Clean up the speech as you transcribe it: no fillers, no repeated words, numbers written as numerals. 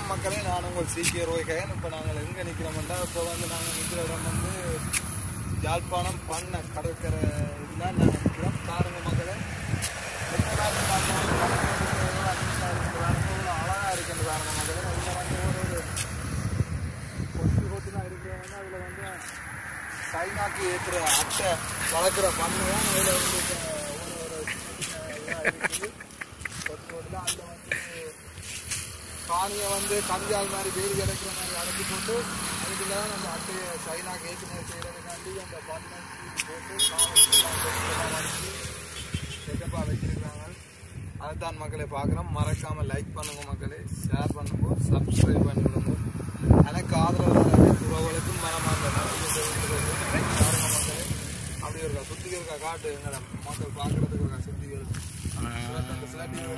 வணக்கம் மக்களே, நான் உங்கள் சீக்கிய ரோய்கயன். இப்போ நாங்கள் எங்கே நிற்கிறோம்னா, இப்போ வந்து நாங்கள் நிற்கிற இடம் வந்து யாழ்ப்பாணம் பண்ண கடற்கரை தான் நாங்கள் நிற்கிறோம். பாருங்க மக்களே, அழகாக இருக்குன்னு பாருங்க மக்களே. இதில் வந்து ஒரு கொத்து தான் இருக்கிறவங்க அதில் வந்து சைனாக்கு ஏற்றுற அட்டை வளர்க்குற பண்ணு தான் அதில் வந்து ஒரு இதாக இருக்குது. கொத்து தான் அதில் வந்து காணியை வந்து கஞ்சால் மாதிரி வேறு கிடைக்கிற மாதிரி அடைச்சி போட்டு அதுக்குள்ள தான் நம்ம அட்டையை சைனாக்கு ஏற்றுமதி செய்கிறதுக்காண்டி அந்த பண்ணை போட்டு காலம் செட்டப்பாக வச்சிருக்கிறாங்க. அதுதான் மக்களை பார்க்குறோம். மறக்காமல் லைக் பண்ணுங்க மக்களே, ஷேர் பண்ணுங்க, சப்ஸ்கிரைப் பண்ணிவிடுங்க. எனக்கு ஆதரவு உறவுகளுக்கும் மனமார்ந்த நன்றி தெரிவித்துக்கொண்டு பாருங்க மக்களே. அப்படி இருக்கா சுத்திகள் இருக்கா காட்டு எங்களை மக்கள் பார்க்குறதுக்கு இருக்கா சுத்திகள் சிலட்டி